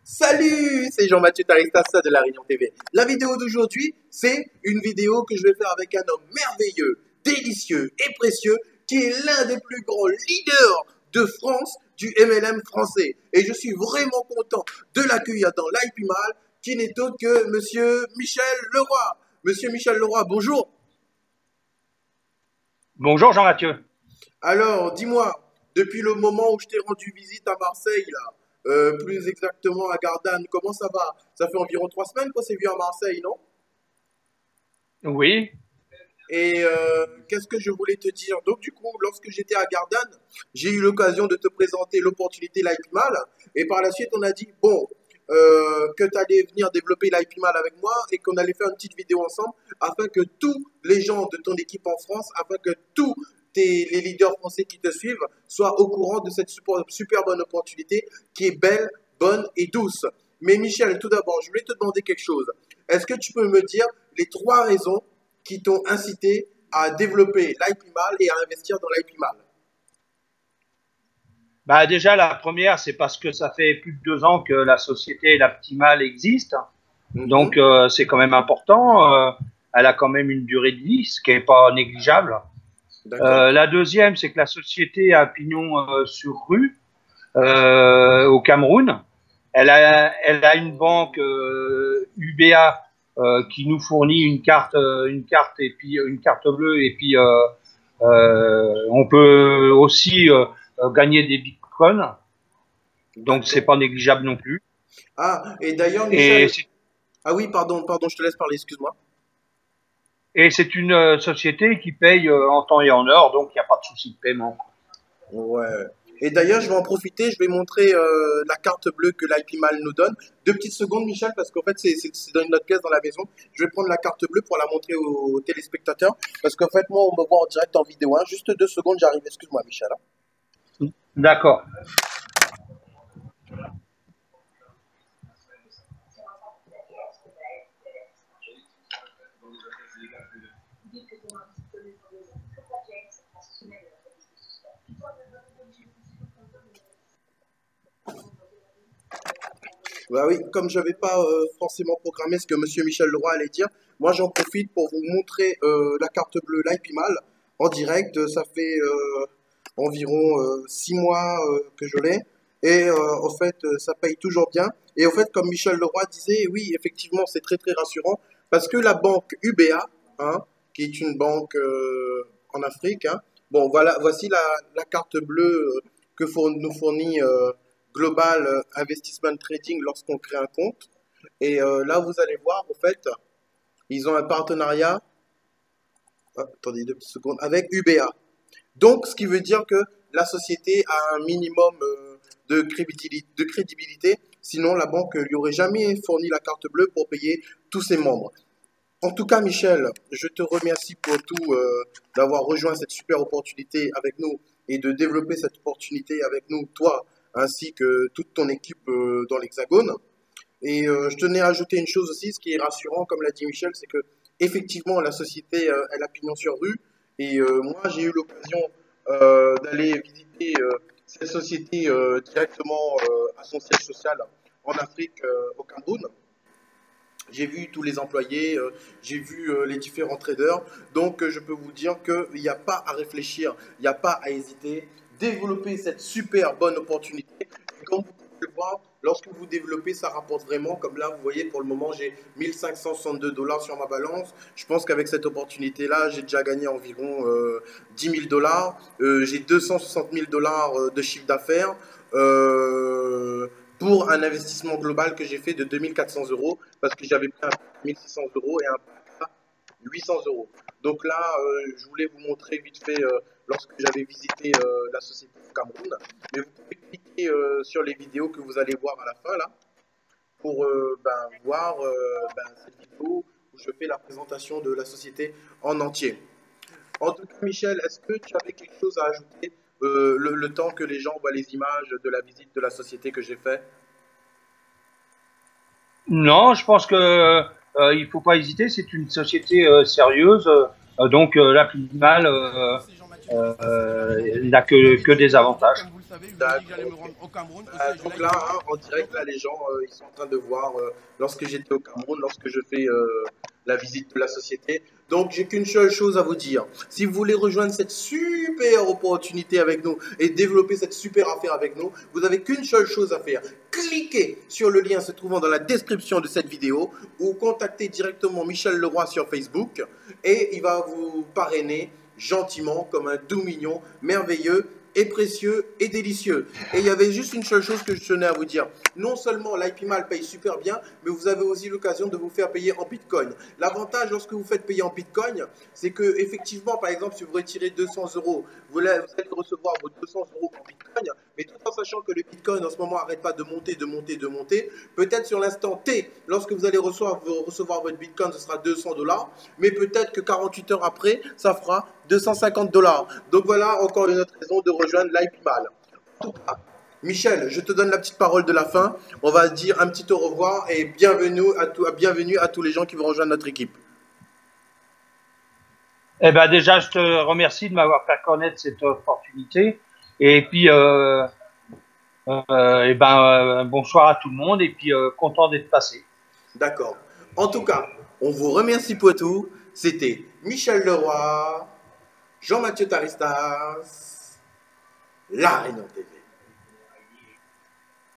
Salut, c'est Jean-Mathieu Taristassa de La Réunion TV. La vidéo d'aujourd'hui, c'est une vidéo que je vais faire avec un homme merveilleux, délicieux et précieux qui est l'un des plus grands leaders de France du MLM français. Et je suis vraiment content de l'accueillir dans l'IPMAL, qui n'est autre que Monsieur Michel Leroy. Monsieur Michel Leroy, bonjour. Bonjour Jean-Mathieu. Alors, dis-moi, depuis le moment où je t'ai rendu visite à Marseille, là, plus exactement à Gardanne, comment ça va? Ça fait environ 3 semaines qu'on s'est vu à Marseille, non? Oui, Et qu'est-ce que je voulais te dire? Donc, du coup, lorsque j'étais à Gardanne, j'ai eu l'occasion de te présenter l'opportunité l'IPMAL. Et par la suite, on a dit, bon, que tu allais venir développer l'IPMAL avec moi et qu'on allait faire une petite vidéo ensemble afin que tous les gens de ton équipe en France, afin que tous les leaders français qui te suivent soient au courant de cette super bonne opportunité qui est belle, bonne et douce. Mais Michel, tout d'abord, je voulais te demander quelque chose. Est-ce que tu peux me dire les 3 raisons qui t'ont incité à développer l'IPMAL et à investir dans l'IPMAL? bah déjà la première, c'est parce que ça fait plus de 2 ans que la société L'Aptimal existe, donc Mhm, c'est quand même important. Elle a quand même une durée de vie, ce qui n'est pas négligeable. d'accord. La deuxième, c'est que la société a pignon sur rue au Cameroun. Elle a une banque UBA qui nous fournit une carte et puis une carte bleue et puis on peut aussi gagner des bitcoins, donc c'est D'accord. pas négligeable non plus. Ah, et d'ailleurs, Et Michel. Ah oui, pardon, je te laisse parler, excuse-moi. c'est une société qui paye en temps et en heure, donc il n'y a pas de souci de paiement. Ouais. Et d'ailleurs, je vais en profiter, je vais montrer la carte bleue que l'IPMAL nous donne. 2 petites secondes, Michel, parce qu'en fait, c'est dans une autre pièce dans la maison. Je vais prendre la carte bleue pour la montrer aux téléspectateurs. Parce qu'en fait, moi, on me voit en direct en vidéo, hein. Juste 2 secondes, j'arrive. Excuse-moi, Michel, hein. D'accord. Bah oui, comme je n'avais pas forcément programmé ce que Monsieur Michel Leroy allait dire, moi j'en profite pour vous montrer la carte bleue l'IPMAL en direct. Ça fait environ 6 mois que je l'ai. Et en fait, ça paye toujours bien. Et en fait, comme Michel Leroy disait, oui, effectivement, c'est très très rassurant parce que la banque UBA, hein, qui est une banque en Afrique, hein, bon, voilà, voici la carte bleue que nous fournit Global Investment Trading lorsqu'on crée un compte. Et là, vous allez voir, en fait, ils ont un partenariat, attendez 2 petites secondes, avec UBA. Donc, ce qui veut dire que la société a un minimum de crédibilité, sinon la banque lui aurait jamais fourni la carte bleue pour payer tous ses membres. En tout cas, Michel, je te remercie pour tout d'avoir rejoint cette super opportunité avec nous et de développer cette opportunité avec nous, toi, ainsi que toute ton équipe dans l'Hexagone. Et je tenais à ajouter une chose aussi, ce qui est rassurant, comme l'a dit Michel, c'est que effectivement la société, elle a pignon sur rue. Et moi, j'ai eu l'occasion d'aller visiter cette société directement à son siège social en Afrique, au Cameroun. J'ai vu tous les employés, j'ai vu les différents traders. Donc, je peux vous dire qu'il n'y a pas à réfléchir, il n'y a pas à hésiter. Développer cette super bonne opportunité. Et comme vous pouvez le voir, lorsque vous développez, ça rapporte vraiment. Comme là, vous voyez, pour le moment, j'ai 1562 $ sur ma balance. Je pense qu'avec cette opportunité-là, j'ai déjà gagné environ 10 000 $. J'ai 260 000 $ de chiffre d'affaires. Pour un investissement global que j'ai fait de 2400 € parce que j'avais pris un pack à 1600 € et un pack à 800 €. Donc là, je voulais vous montrer vite fait lorsque j'avais visité la société au Cameroun. Mais vous pouvez cliquer sur les vidéos que vous allez voir à la fin là pour voir cette vidéo où je fais la présentation de la société en entier. En tout cas, Michel, est-ce que tu avais quelque chose à ajouter le temps que les gens voient les images de la visite de la société que j'ai fait? Non, je pense que il faut pas hésiter. C'est une société sérieuse, donc l'Aptimal n'a que des avantages. le savez, je vous ai dit que j'allais me D'accord. rendre au Cameroun, au siège de Donc là, l'AIPIMA. hein, en direct, là, les gens, ils sont en train de voir lorsque j'étais au Cameroun, lorsque je fais la visite de la société. Donc, j'ai qu'une seule chose à vous dire. Si vous voulez rejoindre cette super opportunité avec nous et développer cette super affaire avec nous, vous n'avez qu'une seule chose à faire. Cliquez sur le lien se trouvant dans la description de cette vidéo ou contactez directement Michel Leroy sur Facebook et il va vous parrainer gentiment comme un doux mignon, merveilleux et précieux et délicieux. Et il y avait juste une seule chose que je tenais à vous dire. Non seulement l'IPMAL paye super bien, mais vous avez aussi l'occasion de vous faire payer en Bitcoin. L'avantage lorsque vous faites payer en Bitcoin, c'est que effectivement, par exemple, si vous retirez 200 euros, vous allez recevoir vos 200 euros en Bitcoin, mais tout en sachant que le Bitcoin en ce moment n'arrête pas de monter, de monter, de monter, peut-être sur l'instant T, lorsque vous allez recevoir votre Bitcoin, ce sera 200 dollars, mais peut-être que 48 heures après, ça fera 250 dollars. Donc voilà encore une autre raison de rejoindre l'IPMAL. En tout cas, Michel, je te donne la petite parole de la fin. On va dire un petit au revoir et bienvenue à tous les gens qui vont rejoindre notre équipe. Eh ben déjà, je te remercie de m'avoir fait connaître cette opportunité. Et puis, bonsoir à tout le monde et puis content d'être passé. D'accord. En tout cas, on vous remercie pour tout. C'était Michel Leroy, Jean-Mathieu Taristas, La Réunion TV.